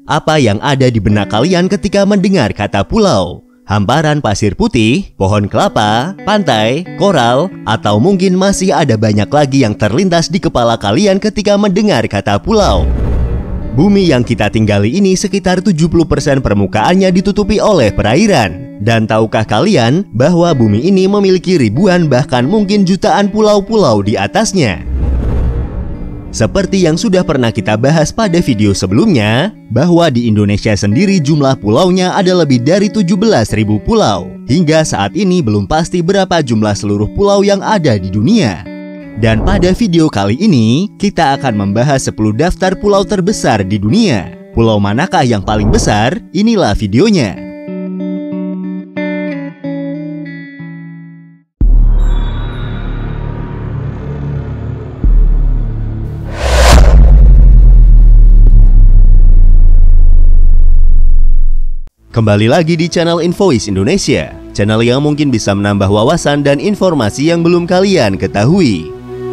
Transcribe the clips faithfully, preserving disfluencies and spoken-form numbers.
Apa yang ada di benak kalian ketika mendengar kata pulau? Hamparan pasir putih, pohon kelapa, pantai, koral, atau mungkin masih ada banyak lagi yang terlintas di kepala kalian ketika mendengar kata pulau? Bumi yang kita tinggali ini sekitar tujuh puluh persen permukaannya ditutupi oleh perairan. Dan tahukah kalian bahwa bumi ini memiliki ribuan bahkan mungkin jutaan pulau-pulau di atasnya? Seperti yang sudah pernah kita bahas pada video sebelumnya, bahwa di Indonesia sendiri jumlah pulaunya ada lebih dari tujuh belas ribu pulau. Hingga saat ini belum pasti berapa jumlah seluruh pulau yang ada di dunia. Dan pada video kali ini, kita akan membahas sepuluh daftar pulau terbesar di dunia. Pulau manakah yang paling besar? Inilah videonya. Kembali lagi di channel Invoice Indonesia, channel yang mungkin bisa menambah wawasan dan informasi yang belum kalian ketahui.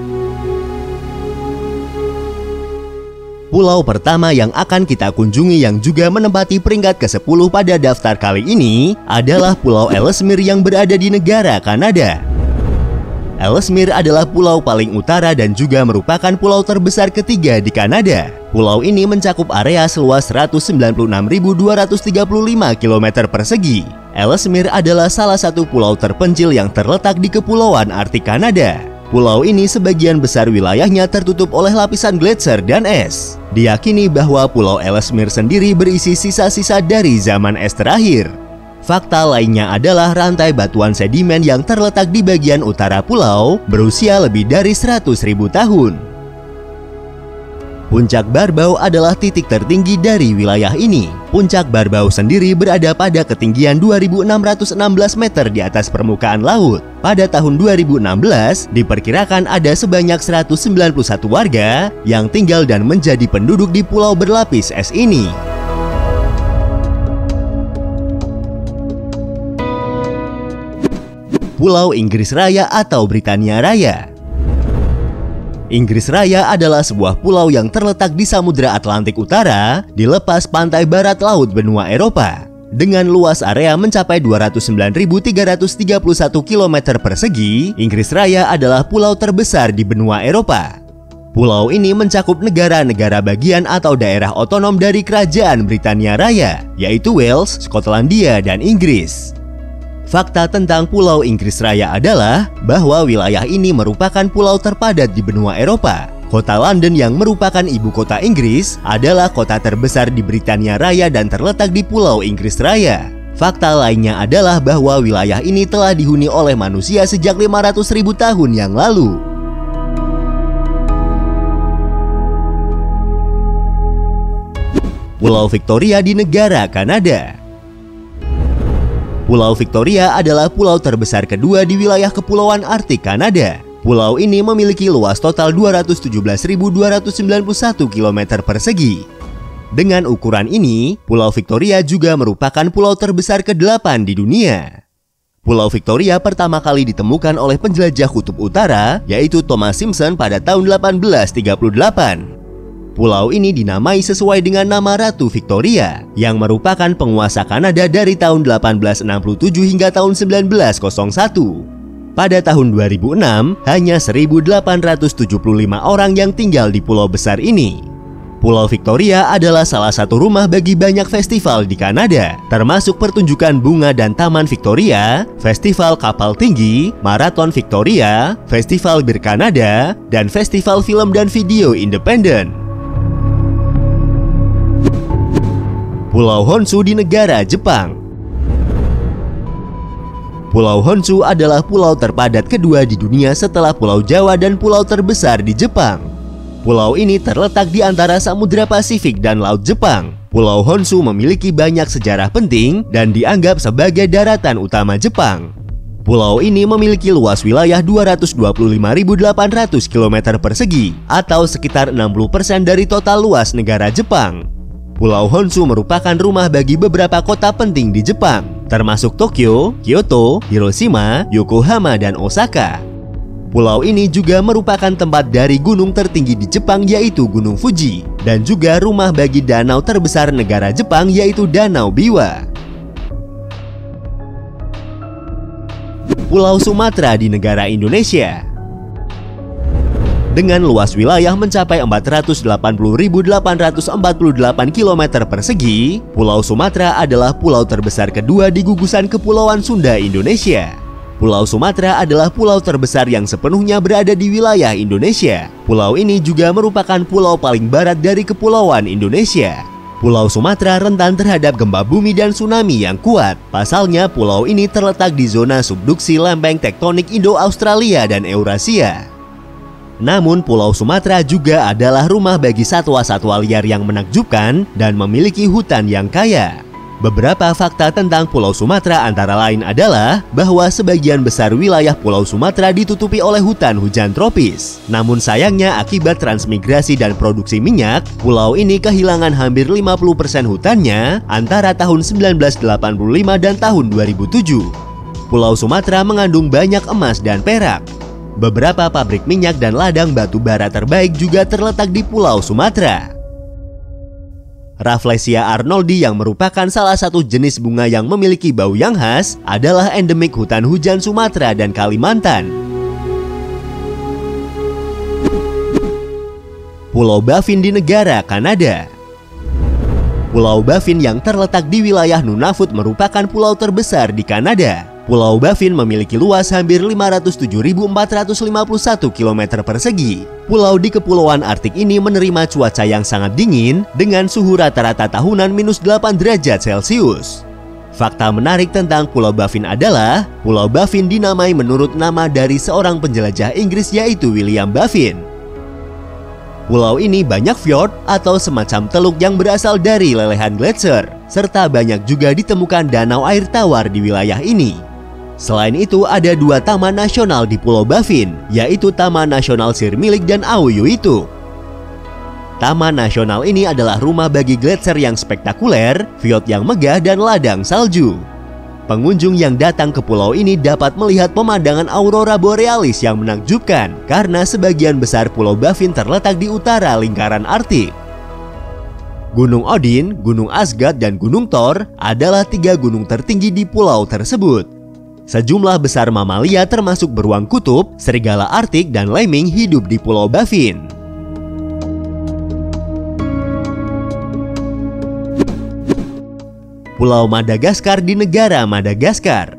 Pulau pertama yang akan kita kunjungi yang juga menempati peringkat ke sepuluh pada daftar kali ini adalah Pulau Ellesmere yang berada di negara Kanada. Ellesmere adalah pulau paling utara dan juga merupakan pulau terbesar ketiga di Kanada. Pulau ini mencakup area seluas seratus sembilan puluh enam ribu dua ratus tiga puluh lima kilometer persegi. Ellesmere adalah salah satu pulau terpencil yang terletak di Kepulauan Arktik Kanada. Pulau ini sebagian besar wilayahnya tertutup oleh lapisan gletser dan es. Diyakini bahwa Pulau Ellesmere sendiri berisi sisa-sisa dari zaman es terakhir. Fakta lainnya adalah rantai batuan sedimen yang terletak di bagian utara pulau berusia lebih dari seratus ribu tahun. Puncak Barbau adalah titik tertinggi dari wilayah ini. Puncak Barbau sendiri berada pada ketinggian dua ribu enam ratus enam belas meter di atas permukaan laut. Pada tahun dua ribu enam belas, diperkirakan ada sebanyak seratus sembilan puluh satu warga yang tinggal dan menjadi penduduk di pulau berlapis es ini. Pulau Inggris Raya atau Britania Raya. Inggris Raya adalah sebuah pulau yang terletak di Samudra Atlantik Utara di lepas pantai barat laut benua Eropa. Dengan luas area mencapai dua ratus sembilan ribu tiga ratus tiga puluh satu kilometer persegi, Inggris Raya adalah pulau terbesar di benua Eropa. Pulau ini mencakup negara-negara bagian atau daerah otonom dari Kerajaan Britania Raya, yaitu Wales, Skotlandia, dan Inggris. Fakta tentang Pulau Inggris Raya adalah bahwa wilayah ini merupakan pulau terpadat di benua Eropa. Kota London yang merupakan ibu kota Inggris adalah kota terbesar di Britania Raya dan terletak di Pulau Inggris Raya. Fakta lainnya adalah bahwa wilayah ini telah dihuni oleh manusia sejak lima ratus ribu tahun yang lalu. Pulau Victoria di negara Kanada. Pulau Victoria adalah pulau terbesar kedua di wilayah Kepulauan Arktik Kanada. Pulau ini memiliki luas total dua ratus tujuh belas ribu dua ratus sembilan puluh satu kilometer persegi. Dengan ukuran ini, Pulau Victoria juga merupakan pulau terbesar kedelapan di dunia. Pulau Victoria pertama kali ditemukan oleh penjelajah kutub utara, yaitu Thomas Simpson pada tahun delapan belas tiga puluh delapan. Pulau ini dinamai sesuai dengan nama Ratu Victoria, yang merupakan penguasa Kanada dari tahun delapan belas enam puluh tujuh hingga tahun sembilan belas nol satu. Pada tahun dua ribu enam, hanya seribu delapan ratus tujuh puluh lima orang yang tinggal di pulau besar ini. Pulau Victoria adalah salah satu rumah bagi banyak festival di Kanada, termasuk pertunjukan bunga dan Taman Victoria, Festival Kapal Tinggi, Marathon Victoria, Festival Bir Kanada, dan Festival Film dan Video Independen. Pulau Honshu di negara Jepang. Pulau Honshu adalah pulau terpadat kedua di dunia setelah Pulau Jawa dan pulau terbesar di Jepang. Pulau ini terletak di antara Samudra Pasifik dan Laut Jepang. Pulau Honshu memiliki banyak sejarah penting dan dianggap sebagai daratan utama Jepang. Pulau ini memiliki luas wilayah dua ratus dua puluh lima ribu delapan ratus kilometer persegi atau sekitar enam puluh persen dari total luas negara Jepang. Pulau Honshu merupakan rumah bagi beberapa kota penting di Jepang, termasuk Tokyo, Kyoto, Hiroshima, Yokohama, dan Osaka. Pulau ini juga merupakan tempat dari gunung tertinggi di Jepang yaitu Gunung Fuji, dan juga rumah bagi danau terbesar negara Jepang yaitu Danau Biwa. Pulau Sumatera di negara Indonesia. Dengan luas wilayah mencapai empat ratus delapan puluh ribu delapan ratus empat puluh delapan kilometer persegi, Pulau Sumatera adalah pulau terbesar kedua di gugusan Kepulauan Sunda Indonesia. Pulau Sumatera adalah pulau terbesar yang sepenuhnya berada di wilayah Indonesia. Pulau ini juga merupakan pulau paling barat dari kepulauan Indonesia. Pulau Sumatera rentan terhadap gempa bumi dan tsunami yang kuat. Pasalnya, pulau ini terletak di zona subduksi lempeng tektonik Indo-Australia dan Eurasia. Namun, Pulau Sumatera juga adalah rumah bagi satwa-satwa liar yang menakjubkan dan memiliki hutan yang kaya. Beberapa fakta tentang Pulau Sumatera antara lain adalah bahwa sebagian besar wilayah Pulau Sumatera ditutupi oleh hutan hujan tropis. Namun sayangnya akibat transmigrasi dan produksi minyak, pulau ini kehilangan hampir lima puluh persen hutannya antara tahun seribu sembilan ratus delapan puluh lima dan tahun dua ribu tujuh. Pulau Sumatera mengandung banyak emas dan perak. Beberapa pabrik minyak dan ladang batu bara terbaik juga terletak di Pulau Sumatera. Rafflesia arnoldi yang merupakan salah satu jenis bunga yang memiliki bau yang khas adalah endemik hutan hujan Sumatera dan Kalimantan. Pulau Baffin di negara Kanada. Pulau Baffin yang terletak di wilayah Nunavut merupakan pulau terbesar di Kanada. Pulau Baffin memiliki luas hampir lima ratus tujuh ribu empat ratus lima puluh satu kilometer persegi. Pulau di Kepulauan Arktik ini menerima cuaca yang sangat dingin dengan suhu rata-rata tahunan minus delapan derajat Celcius. Fakta menarik tentang Pulau Baffin adalah Pulau Baffin dinamai menurut nama dari seorang penjelajah Inggris yaitu William Baffin. Pulau ini banyak fjord atau semacam teluk yang berasal dari lelehan gletser, serta banyak juga ditemukan danau air tawar di wilayah ini. Selain itu, ada dua taman nasional di Pulau Baffin, yaitu Taman Nasional Sirmilik dan Aoyuitu. Taman nasional ini adalah rumah bagi gletser yang spektakuler, fjord yang megah, dan ladang salju. Pengunjung yang datang ke pulau ini dapat melihat pemandangan aurora borealis yang menakjubkan, karena sebagian besar Pulau Baffin terletak di utara lingkaran Arktik. Gunung Odin, Gunung Asgard, dan Gunung Thor adalah tiga gunung tertinggi di pulau tersebut. Sejumlah besar mamalia termasuk beruang kutub, serigala Arktik, dan lemming hidup di Pulau Baffin. Pulau Madagaskar di negara Madagaskar.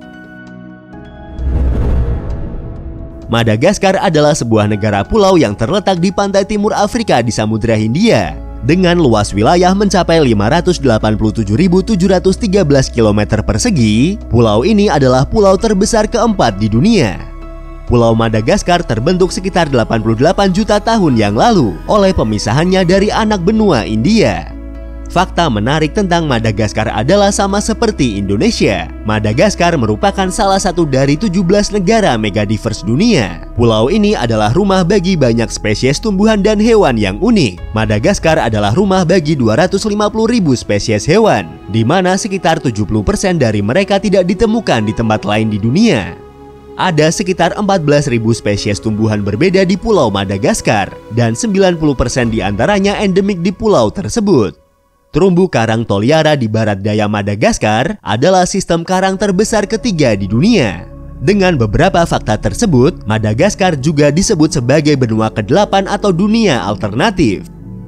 Madagaskar adalah sebuah negara pulau yang terletak di pantai timur Afrika di Samudra Hindia. Dengan luas wilayah mencapai lima ratus delapan puluh tujuh ribu tujuh ratus tiga belas kilometer persegi, pulau ini adalah pulau terbesar keempat di dunia. Pulau Madagaskar terbentuk sekitar delapan puluh delapan juta tahun yang lalu oleh pemisahannya dari anak benua India. Fakta menarik tentang Madagaskar adalah sama seperti Indonesia. Madagaskar merupakan salah satu dari tujuh belas negara megadiverse dunia. Pulau ini adalah rumah bagi banyak spesies tumbuhan dan hewan yang unik. Madagaskar adalah rumah bagi dua ratus lima puluh ribu spesies hewan, di mana sekitar tujuh puluh persen dari mereka tidak ditemukan di tempat lain di dunia. Ada sekitar empat belas ribu spesies tumbuhan berbeda di Pulau Madagaskar, dan sembilan puluh persen diantaranya endemik di pulau tersebut. Terumbu karang Toliara di barat daya Madagaskar adalah sistem karang terbesar ketiga di dunia. Dengan beberapa fakta tersebut, Madagaskar juga disebut sebagai benua kedelapan atau dunia alternatif.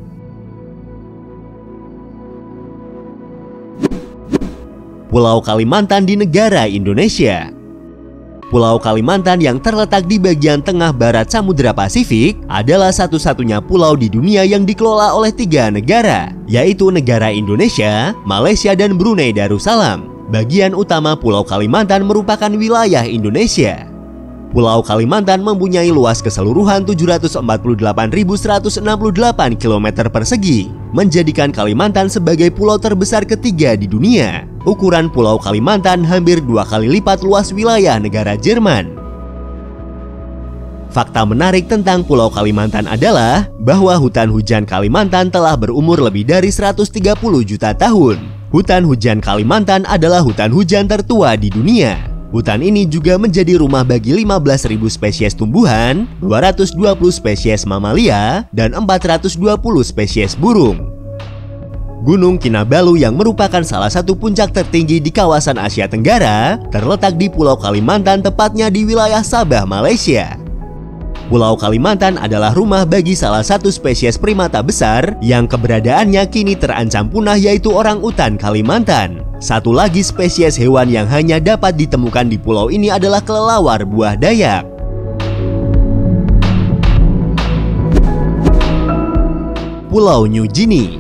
Pulau Kalimantan di negara Indonesia. Pulau Kalimantan yang terletak di bagian tengah barat Samudra Pasifik adalah satu-satunya pulau di dunia yang dikelola oleh tiga negara, yaitu negara Indonesia, Malaysia, dan Brunei Darussalam. Bagian utama Pulau Kalimantan merupakan wilayah Indonesia. Pulau Kalimantan mempunyai luas keseluruhan tujuh ratus empat puluh delapan ribu seratus enam puluh delapan kilometer persegi, menjadikan Kalimantan sebagai pulau terbesar ketiga di dunia. Ukuran Pulau Kalimantan hampir dua kali lipat luas wilayah negara Jerman. Fakta menarik tentang Pulau Kalimantan adalah bahwa hutan hujan Kalimantan telah berumur lebih dari seratus tiga puluh juta tahun. Hutan hujan Kalimantan adalah hutan hujan tertua di dunia. Hutan ini juga menjadi rumah bagi lima belas ribu spesies tumbuhan, dua ratus dua puluh spesies mamalia, dan empat ratus dua puluh spesies burung. Gunung Kinabalu yang merupakan salah satu puncak tertinggi di kawasan Asia Tenggara, terletak di Pulau Kalimantan, tepatnya di wilayah Sabah, Malaysia. Pulau Kalimantan adalah rumah bagi salah satu spesies primata besar yang keberadaannya kini terancam punah, yaitu orangutan Kalimantan. Satu lagi spesies hewan yang hanya dapat ditemukan di pulau ini adalah kelelawar buah Dayak. Pulau New Guinea.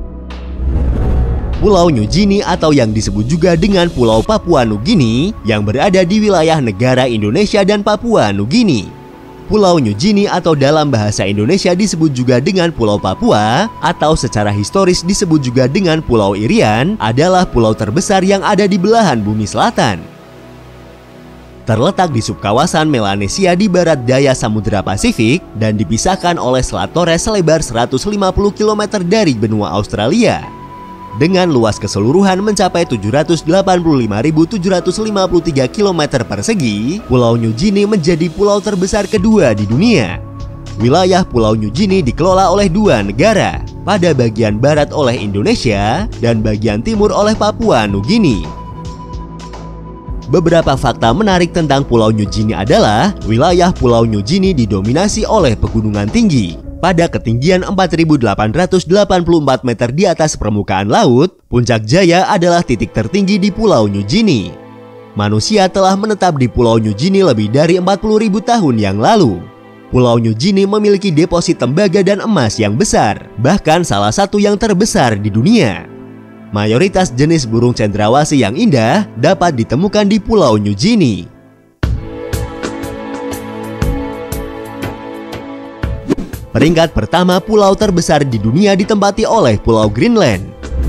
Pulau New Guinea atau yang disebut juga dengan Pulau Papua Nugini yang berada di wilayah negara Indonesia dan Papua Nugini. Pulau New Guinea atau dalam bahasa Indonesia disebut juga dengan Pulau Papua atau secara historis disebut juga dengan Pulau Irian adalah pulau terbesar yang ada di belahan bumi selatan. Terletak di subkawasan Melanesia di barat daya Samudra Pasifik dan dipisahkan oleh Selat Torres selebar seratus lima puluh kilometer dari benua Australia. Dengan luas keseluruhan mencapai tujuh ratus delapan puluh lima ribu tujuh ratus lima puluh tiga kilometer persegi, Pulau New Guinea menjadi pulau terbesar kedua di dunia. Wilayah Pulau New Guinea dikelola oleh dua negara, pada bagian barat oleh Indonesia dan bagian timur oleh Papua Nugini. Beberapa fakta menarik tentang Pulau New Guinea adalah wilayah Pulau New Guinea didominasi oleh pegunungan tinggi. Pada ketinggian empat ribu delapan ratus delapan puluh empat meter di atas permukaan laut, Puncak Jaya adalah titik tertinggi di Pulau New Guinea. Manusia telah menetap di Pulau New Guinea lebih dari empat puluh ribu tahun yang lalu. Pulau New Guinea memiliki deposit tembaga dan emas yang besar, bahkan salah satu yang terbesar di dunia. Mayoritas jenis burung cendrawasih yang indah dapat ditemukan di Pulau New Guinea. Peringkat pertama pulau terbesar di dunia ditempati oleh Pulau Greenland.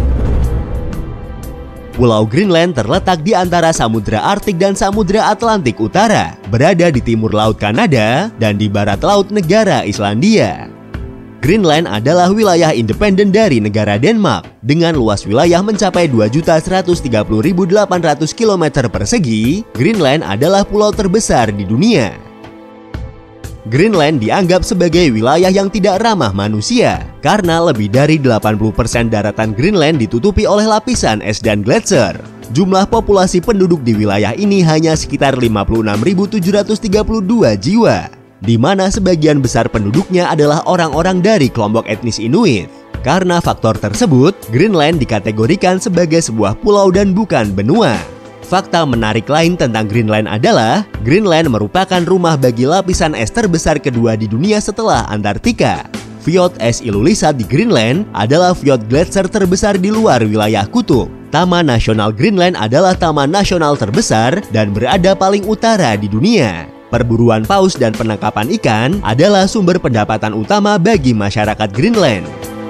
Pulau Greenland terletak di antara Samudra Arktik dan Samudra Atlantik Utara, berada di timur Laut Kanada dan di barat laut negara Islandia. Greenland adalah wilayah independen dari negara Denmark, dengan luas wilayah mencapai dua juta seratus tiga puluh ribu delapan ratus kilometer persegi. Greenland adalah pulau terbesar di dunia. Greenland dianggap sebagai wilayah yang tidak ramah manusia karena lebih dari delapan puluh persen daratan Greenland ditutupi oleh lapisan es dan gletser. Jumlah populasi penduduk di wilayah ini hanya sekitar lima puluh enam ribu tujuh ratus tiga puluh dua jiwa, di mana sebagian besar penduduknya adalah orang-orang dari kelompok etnis Inuit. Karena faktor tersebut, Greenland dikategorikan sebagai sebuah pulau dan bukan benua. Fakta menarik lain tentang Greenland adalah Greenland merupakan rumah bagi lapisan es terbesar kedua di dunia setelah Antartika. Fjord es Ilulissat di Greenland adalah fjord gletser terbesar di luar wilayah kutub. Taman Nasional Greenland adalah taman nasional terbesar dan berada paling utara di dunia. Perburuan paus dan penangkapan ikan adalah sumber pendapatan utama bagi masyarakat Greenland.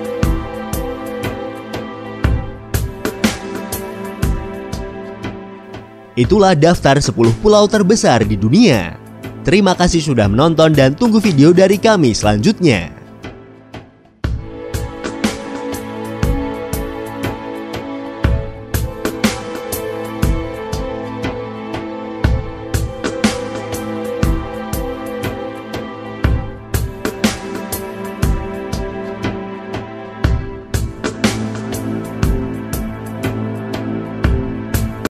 Itulah daftar sepuluh pulau terbesar di dunia. Terima kasih sudah menonton dan tunggu video dari kami selanjutnya.